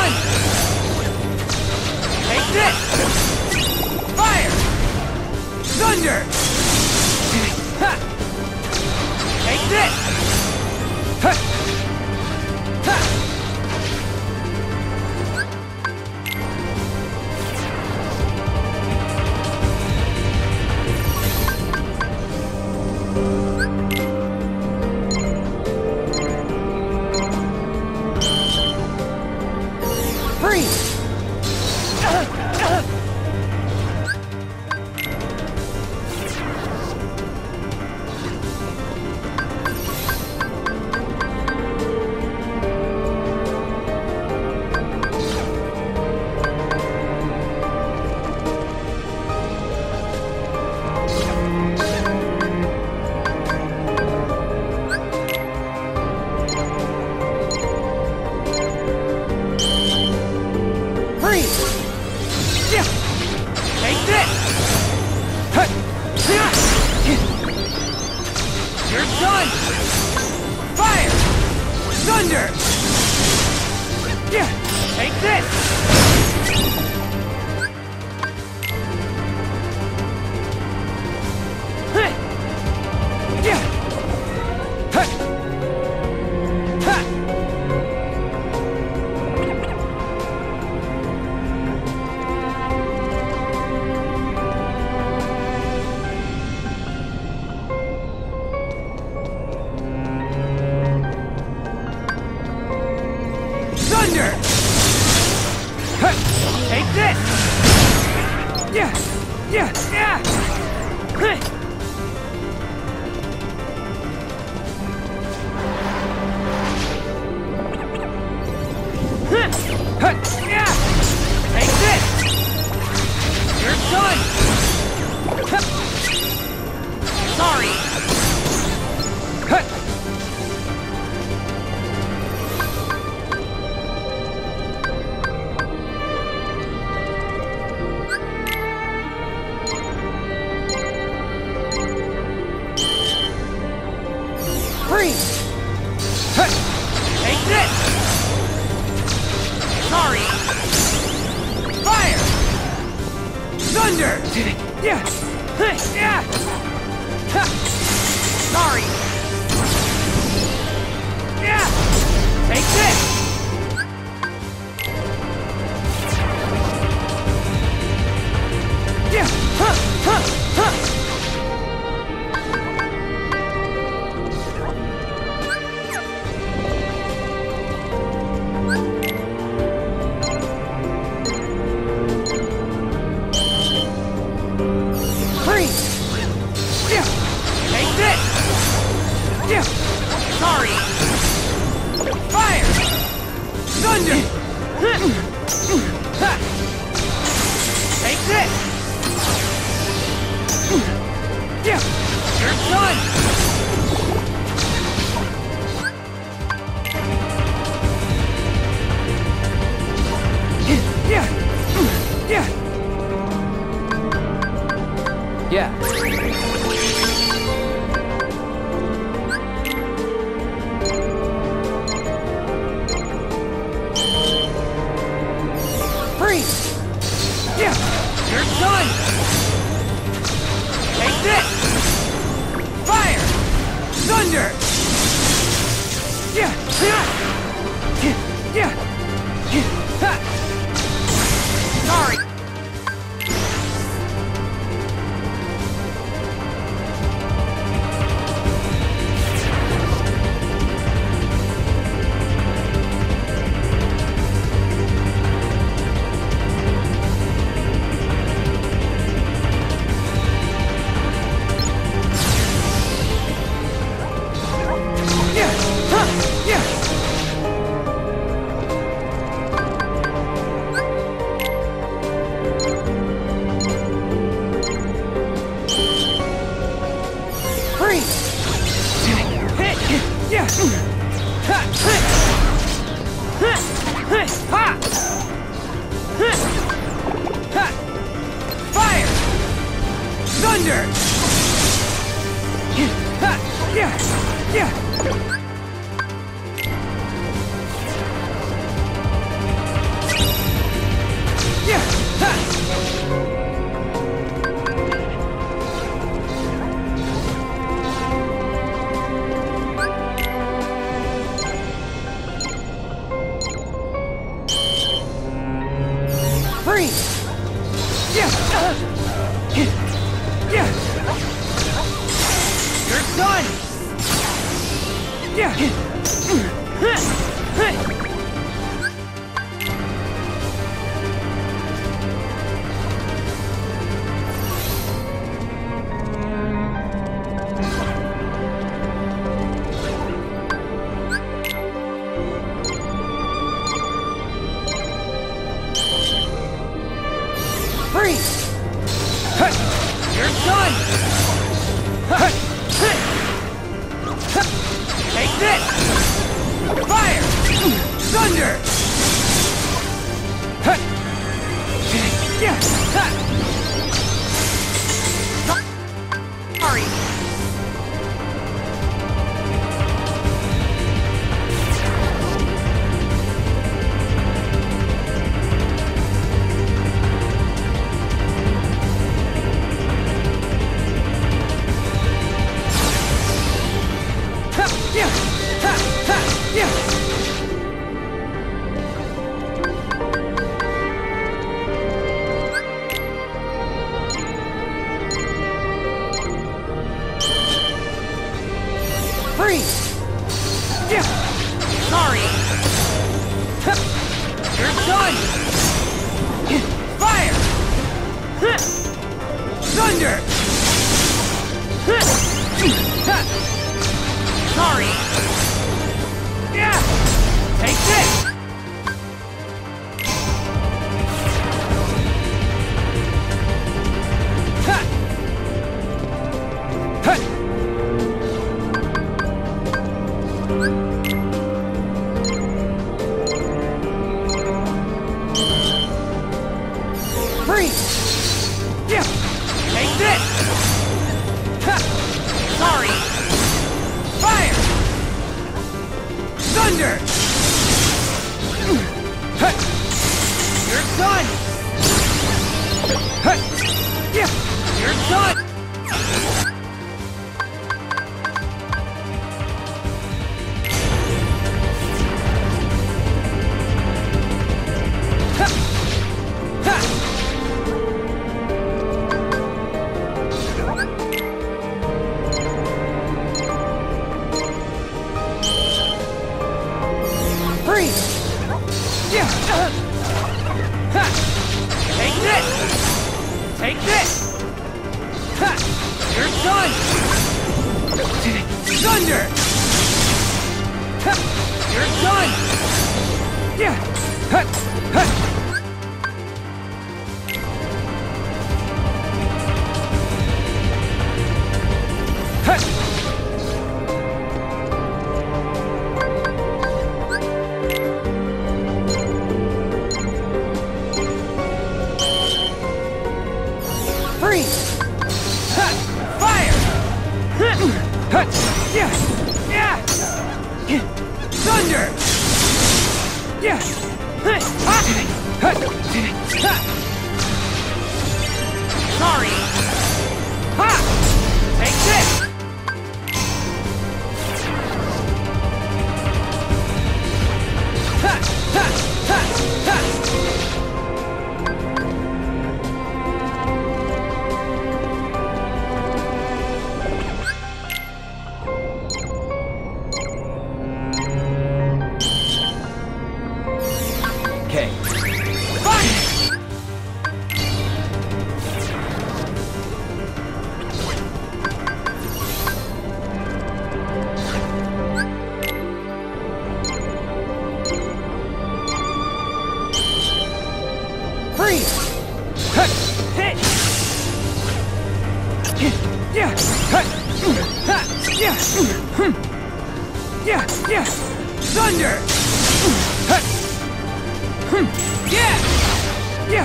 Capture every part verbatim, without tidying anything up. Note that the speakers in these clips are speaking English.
done! Take this! Fire! Thunder! Ha! Take this! Ha! Ha! Freeze! Freeze! Yeah! Yeah! You're done! Yeah! Freeze! You're done! Take this! Fire! Thunder! Yeah! Sorry! Freeze! Yeah! Sorry! You're done! Fire! Thunder! Sorry! Yeah! Take this! Freeze! Yeah! Take this! Ha! Sorry! Fire! Thunder! You're done! Yeah! You're done! Freeze! Yeah! Ha! Take this! Take this! Ha! You're done! Thunder! Ha! You're done! Yeah! Ha! Ha! Ha! Freeze! Ha! Fire! Ha! Ha! Yeah! Yeah! Thunder! Yeah! Ha! Ha! Ha! Sorry! Ha! Take this! Ha! Ha! Ha! Ha! Okay. Fire! Freeze! Ha! Hit! Yeah! Ha! Ha! Yeah! Hmm. Yeah! Yeah! Thunder! Ha! Hmm. Yeah! Yeah!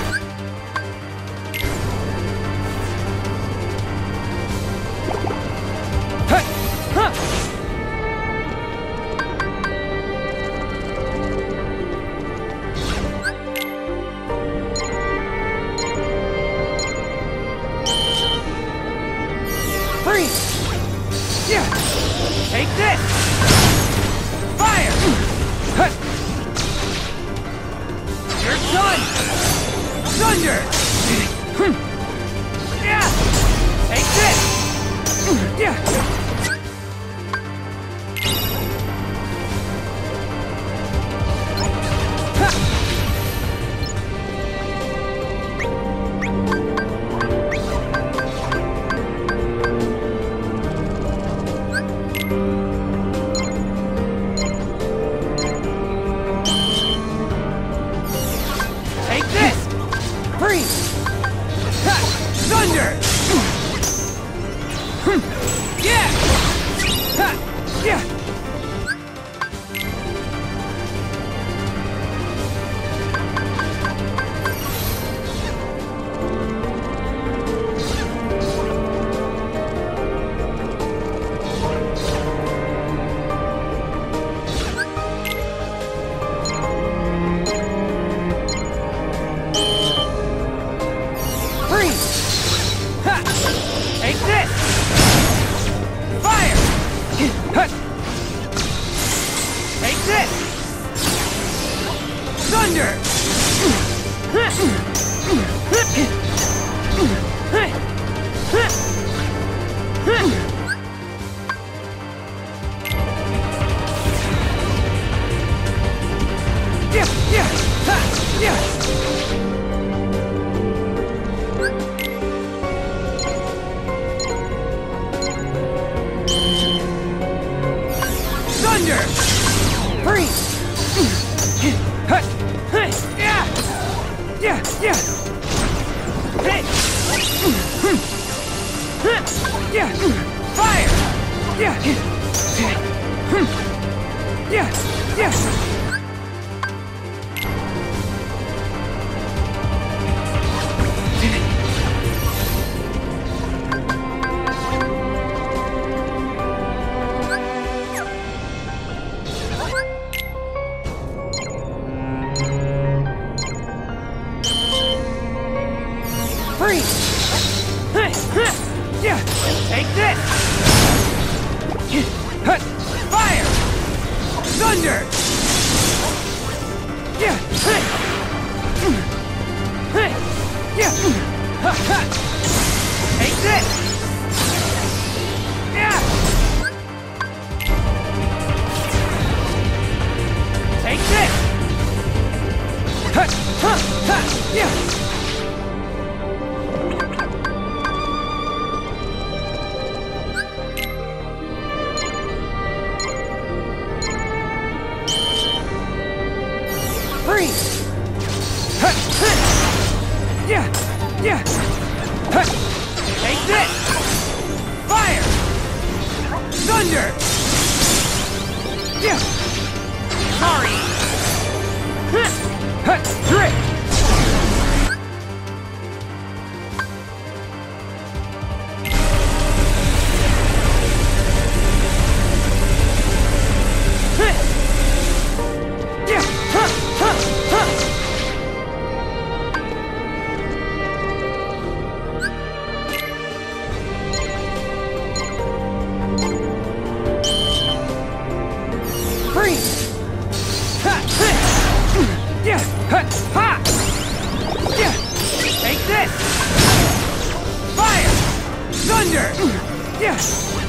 Ha! Ha! Freeze! Yeah! Take this! Fire! Thunder! Yeah, yeah, ha, yeah. Thunder! Freeze! Yeah! Yeah, yeah! Hey! Yeah! Fire! Yeah! Yeah! Yeah! Freeze! Yeah! Take this! Fire! Thunder! Yeah! Yeah! Take this! Yeah! Take this! Yeah! Freeze! Yeah! Yeah! Take this! Fire! Thunder! Yeah! Sorry! Drip! Yeah! Huh! Huh! Huh! Freeze! Ha! Yeah! Ha! Ha! Yeah! Take this! Fire! Thunder! Yeah!